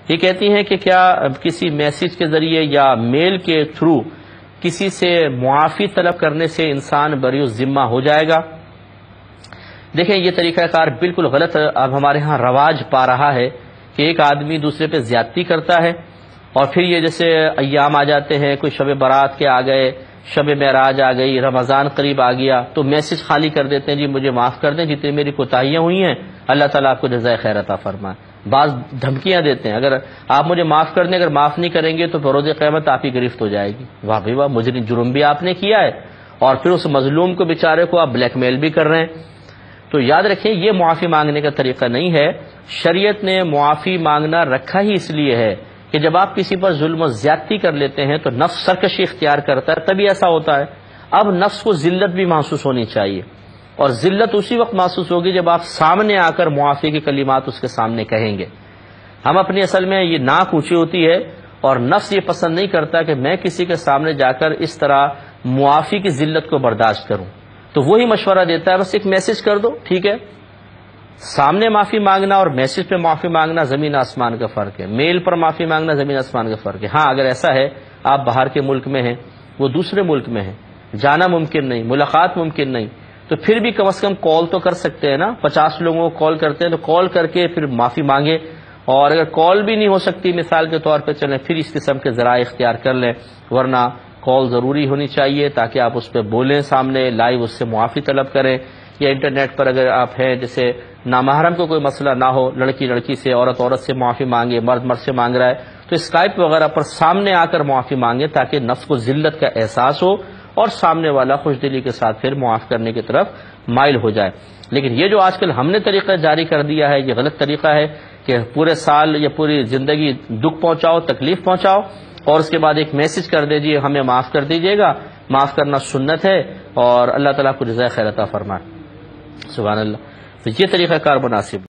یہ کہتی ہیں کہ کیا کسی میسج کے ذریعے یا میل کے تھرو کسی سے معافی طلب کرنے سے انسان بری الذمہ ہو جائے گا؟ دیکھیں یہ طریقہ کار بالکل غلط اب ہمارے ہاں رواج پا رہا ہے کہ ایک آدمی دوسرے پہ زیادتی کرتا ہے اور پھر یہ جیسے ایام آ جاتے ہیں، کوئی شب برات کے آ گئے، شب معراج آ گئی، رمضان قریب آ گیا تو میسج خالی کر دیتے ہیں، جی مجھے معاف کر دیں جتنی میری کوتاہیاں ہوئی ہیں، اللہ تعالیٰ آپ کو جزائے خیر عطا فرمائے۔ بعض دھمکیاں دیتے ہیں، اگر آپ مجھے معاف کر دیں، اگر معاف نہیں کریں گے تو بروز قیامت آپ کی گرفت ہو جائے گی۔ واہ بھائی واہ، مجرم جرم بھی آپ نے کیا ہے اور پھر اس مظلوم کو بیچارے کو آپ بلیک میل بھی کر رہے ہیں۔ تو یاد رکھیں یہ معافی مانگنے کا طریقہ نہیں ہے۔ شریعت نے معافی مانگنا رکھا ہی اس لیے ہے کہ جب آپ کسی پر ظلم و زیادتی کر لیتے ہیں تو نفس سرکشی اختیار کرتا ہے، تبھی ایسا ہوتا ہے۔ اب نفس کو ذلت بھی محسوس ہونی چاہیے، اور ذلت اسی وقت محسوس ہوگی جب آپ سامنے آ کر معافی کے کلمات اس کے سامنے کہیں گے۔ ہم اپنی اصل میں یہ ناک اونچی ہوتی ہے اور نفس یہ پسند نہیں کرتا کہ میں کسی کے سامنے جا کر اس طرح معافی کی ذلت کو برداشت کروں، تو وہی مشورہ دیتا ہے بس ایک میسج کر دو، ٹھیک ہے۔ سامنے معافی مانگنا اور میسج پہ معافی مانگنا زمین آسمان کا فرق ہے، میل پر معافی مانگنا زمین آسمان کا فرق ہے۔ ہاں اگر ایسا ہے آپ باہر کے ملک میں ہیں، وہ دوسرے ملک میں ہیں، جانا ممکن نہیں، ملاقات ممکن نہیں، تو پھر بھی کم از کم کال تو کر سکتے ہیں نا۔ 50 لوگوں کو کال کرتے ہیں تو کال کر کے پھر معافی مانگے، اور اگر کال بھی نہیں ہو سکتی مثال کے طور پہ چلیں پھر اس قسم کے ذرائع اختیار کر لیں، ورنہ کال ضروری ہونی چاہیے تاکہ آپ اس پہ بولیں، سامنے لائیو اس سے معافی طلب کریں۔ یا انٹرنیٹ پر اگر آپ ہیں جیسے نامحرم کو کوئی مسئلہ نہ ہو، لڑکی لڑکی سے، عورت عورت سے معافی مانگے، مرد مرد سے مانگ رہا ہے، تو اسکائپ وغیرہ پر سامنے آ کر معافی مانگے تاکہ نفس کو ذلت کا احساس ہو اور سامنے والا خوش دلی کے ساتھ پھر معاف کرنے کی طرف مائل ہو جائے۔ لیکن یہ جو آج کل ہم نے طریقہ جاری کر دیا ہے یہ غلط طریقہ ہے کہ پورے سال یا پوری زندگی دکھ پہنچاؤ، تکلیف پہنچاؤ اور اس کے بعد ایک میسج کر دیجیے ہمیں معاف کر دیجیے گا۔ معاف کرنا سنت ہے اور اللہ تعالیٰ کو جزائے خیر عطا فرمائے۔ سبحان اللہ۔ تو یہ طریقہ کار مناسب